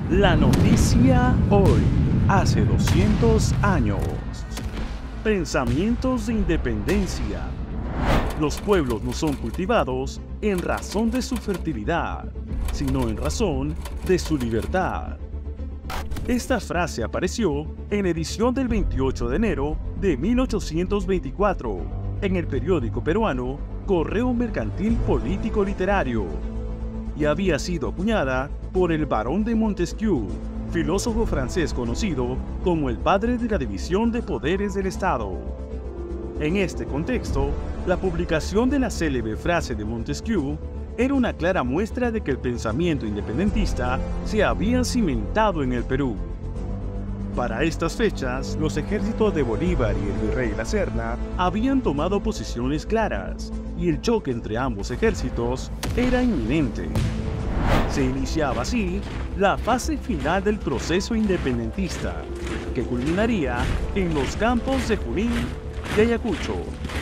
La noticia hoy, hace 200 años. Pensamientos de independencia. Los pueblos no son cultivados en razón de su fertilidad, sino en razón de su libertad. Esta frase apareció en edición del 28 de enero de 1824 en el periódico peruano Correo Mercantil Político Literario y había sido acuñada por el barón de Montesquieu, filósofo francés conocido como el padre de la división de poderes del Estado. En este contexto, la publicación de la célebre frase de Montesquieu era una clara muestra de que el pensamiento independentista se había cimentado en el Perú. Para estas fechas, los ejércitos de Bolívar y el virrey La Serna habían tomado posiciones claras, y el choque entre ambos ejércitos era inminente. Se iniciaba así la fase final del proceso independentista, que culminaría en los campos de Junín y Ayacucho.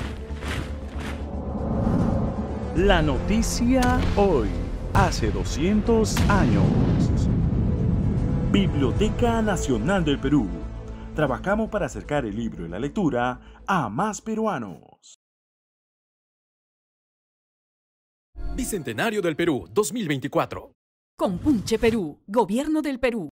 La noticia hoy, hace 200 años. Biblioteca Nacional del Perú. Trabajamos para acercar el libro y la lectura a más peruanos. Bicentenario del Perú 2024. Compunche Perú, Gobierno del Perú.